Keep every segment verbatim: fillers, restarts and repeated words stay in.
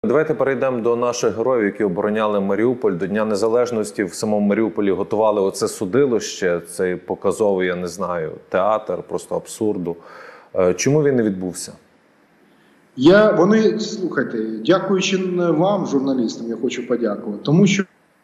Давайте перейдемо до наших героїв, які обороняли Маріуполь. До Дня Незалежності в самому Маріуполі готували оце судилище, цей показовий, я не знаю, театр, просто абсурду. Чому він не відбувся? Я, вони, слухайте, дякуючи вам, журналістам, я хочу подякувати, тому що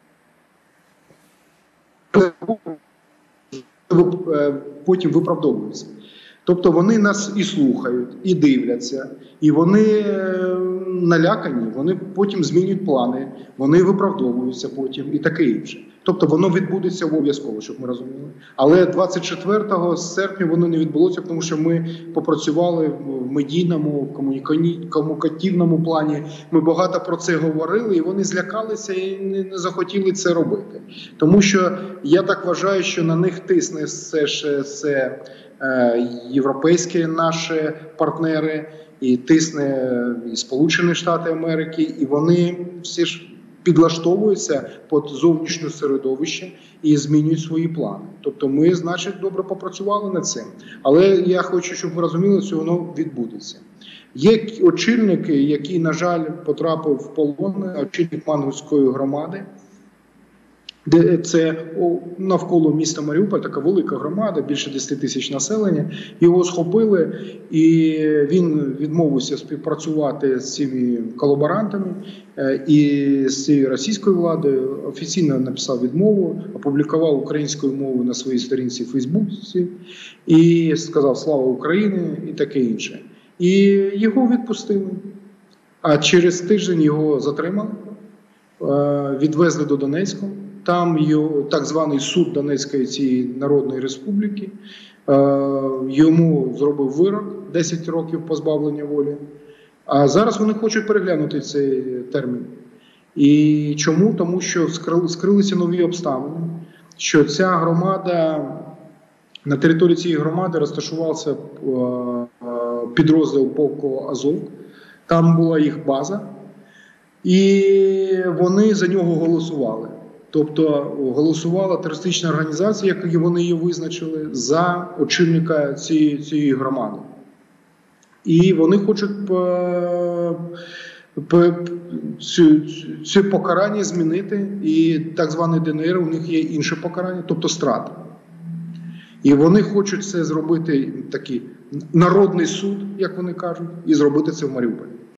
потім виправдовуються. Тобто вони нас і слухають, і дивляться, і вони налякані, вони потім змінюють плани, вони виправдовуються потім і таке інше. Тобто воно відбудеться обов'язково, щоб ми розуміли. Але двадцять четвертого серпня воно не відбулося, тому що ми попрацювали в медійному, в комунікативному плані. Ми багато про це говорили, і вони злякалися і не захотіли це робити. Тому що я так вважаю, що на них тисне все ж це європейські наші партнери, і тисне і Сполучені Штати Америки, і вони всі ж підлаштовуються під зовнішнє середовище і змінюють свої плани. Тобто ми, значить, добре попрацювали над цим. Але я хочу, щоб ви розуміли, що воно відбудеться. Є очільник, який, на жаль, потрапив в полон, очільник Мангутської громади, де це навколо міста Маріуполь, така велика громада, більше десять тисяч населення. Його схопили, і він відмовився співпрацювати з цими колаборантами і з цією російською владою. Офіційно написав відмову, опублікував українською мовою на своїй сторінці в Фейсбуці і сказав «Слава Україні» і таке інше. І його відпустили. А через тиждень його затримали, відвезли до Донецька. Там його, так званий суд Донецької цієї Народної Республіки, йому зробив вирок десять років позбавлення волі. А зараз вони хочуть переглянути цей термін. І чому? Тому що скрилися нові обставини, що ця громада, на території цієї громади розташувався підрозділ полку Азов, там була їх база, і вони за нього голосували. Тобто голосувала терористична організація, як вони її визначили, за очільника цієї, цієї громади. І вони хочуть по, по, цю, цю покарання змінити, і так званий ДНР, у них є інше покарання, тобто страта. І вони хочуть це зробити, такий народний суд, як вони кажуть, і зробити це в Маріуполі.